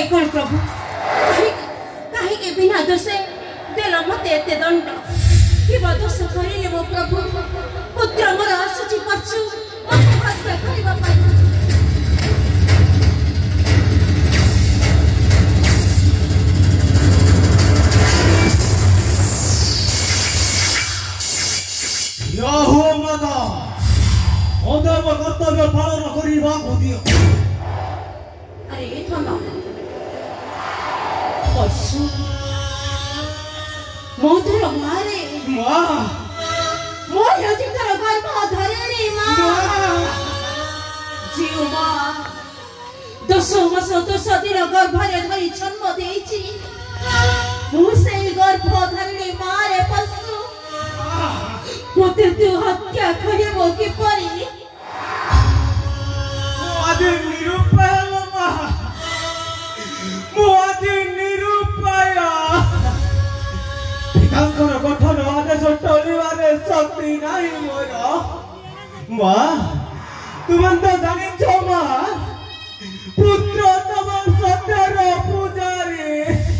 कौन प्रभु कहीं के बिना दोषे देल मते एते दंड कि दोष करिले मो प्रभु पुत्र मोर आसुची पछु मते हत्या करिबा पाई याहो माता ओदम कर्तव्य पालन करिबा दियो अरे थमा पशु मोधुर मारे मां मोर यजितर गर्भ धरेणी मां जीव मां 10 मास 10 दिन गर्भरे धरी जन्म देइछि मुसे गर्भ धरेणी मारे पशु मोते तू हत्या करिबो कि परी मोदे निरुपाय मां मोदे निरुपाय पितांकर गठन आदेश टलिबारे शक्ति नाही मोर मां तुम तो जानिछो मां पुत्र तम सत्यर पूजारी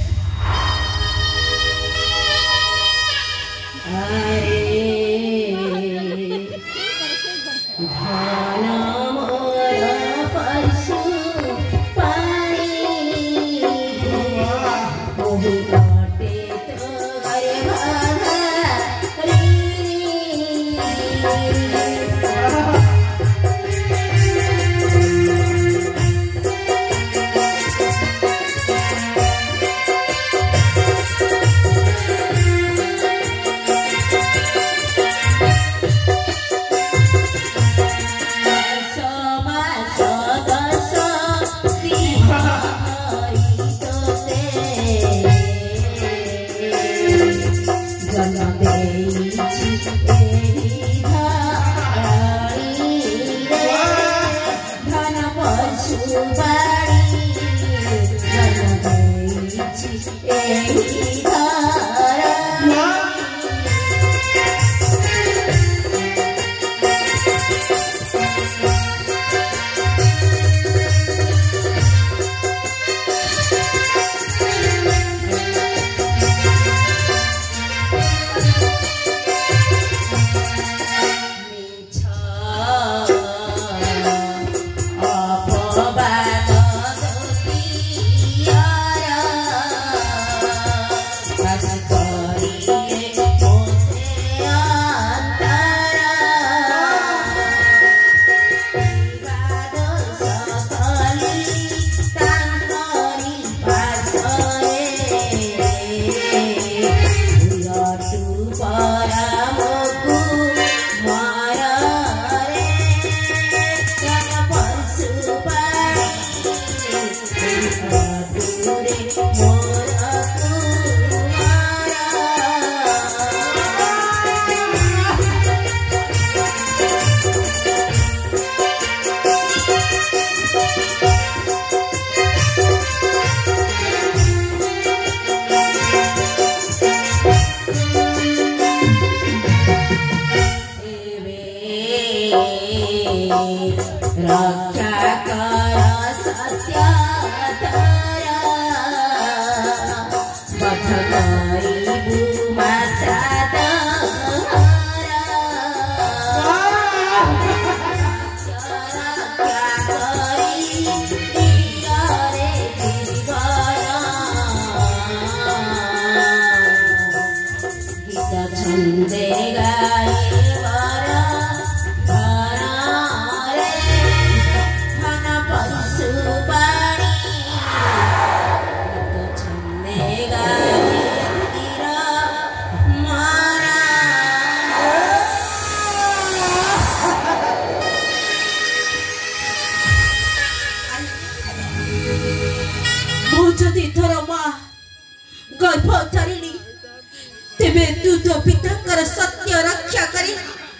सत्य रक्षा करी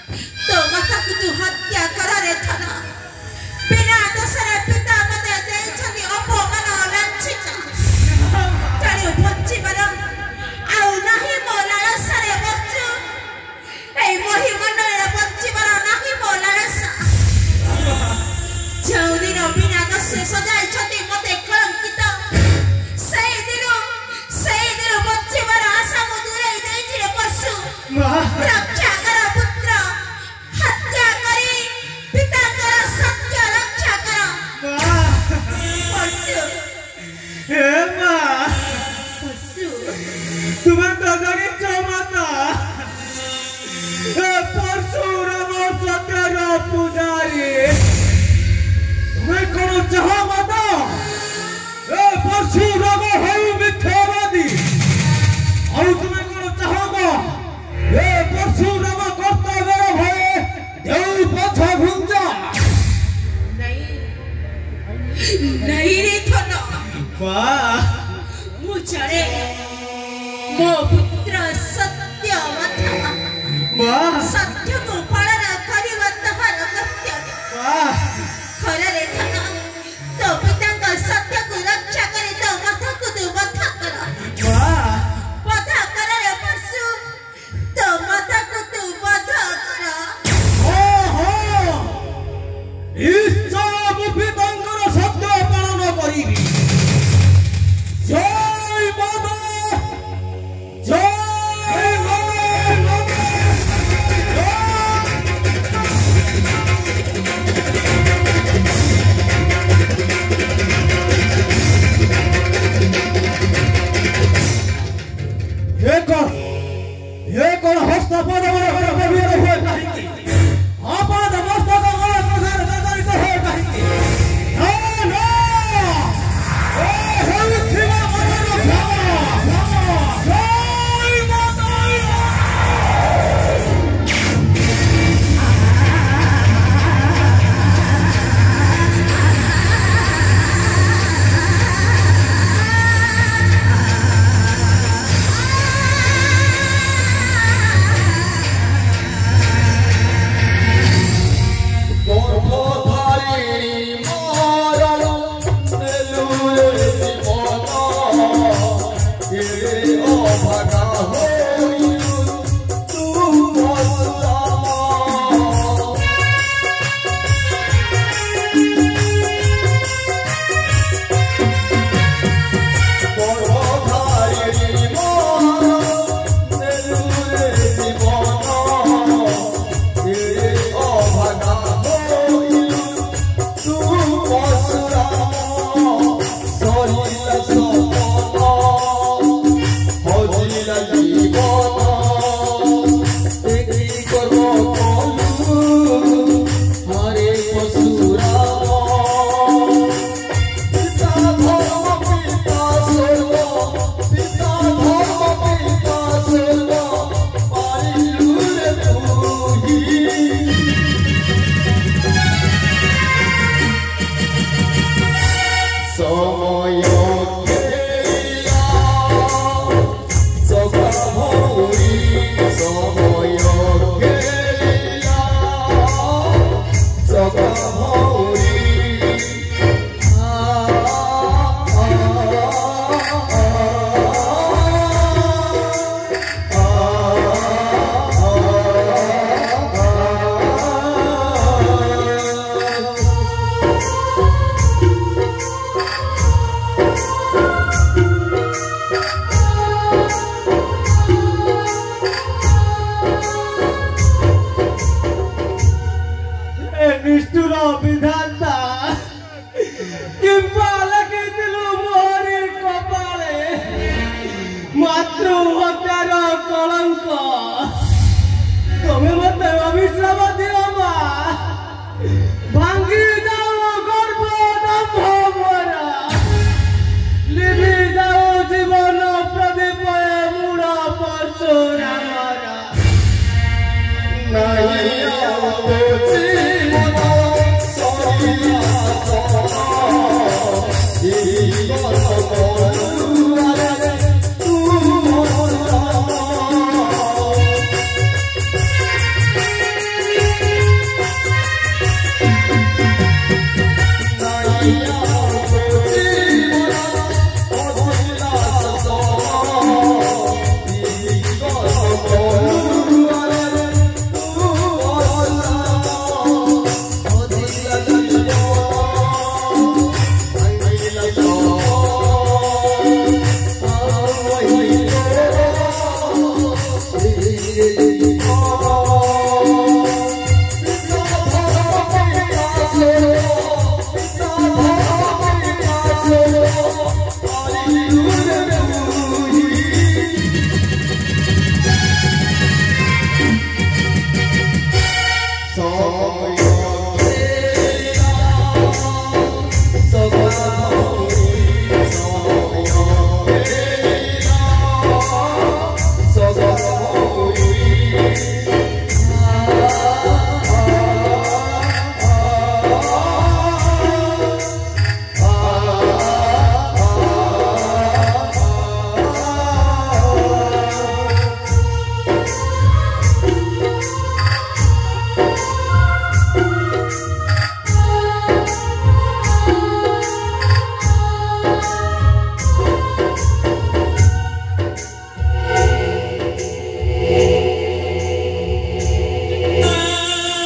तो माता को तू हत्या करा रे थाना बिना दोषरे पिता मते दे छथि अपमान लांछित तारे बच्ची बरम आउ नाही मोला सरे बच्चू ए मोहि मंडल बच्ची बर नाही मोला सा जौदिन बिना दोषे सजाई छथि मते कलंकित नारी तुम्हें कौन चाहा माता ए परशुराम हई मिथ्यावादी और तुम्हें कौन चाहा ए परशुराम करता मेरा भय देव पछा घुंजा नहीं रे थनो वाह मुझे मो पुत्र सत्य मथा वाह सत्य को पालन करिवा तहर अगत्य वाह खरे रे थनो तो पिता का सत्य को रक्षा करे तो मथा को तू मथा कर वाह मथा कर रे परशु तो मथा को तू मथा कर हो इच्छा पितांकर सत्य पालन करिबी जय माता जय माता ये कौन हस्ता पद बड़ा पवित्र हुए कहीं आपद मस्तक बड़ा प्रधान करता है कहीं नो ओ हे शिवा मनो जय माता निष्ठुर विधान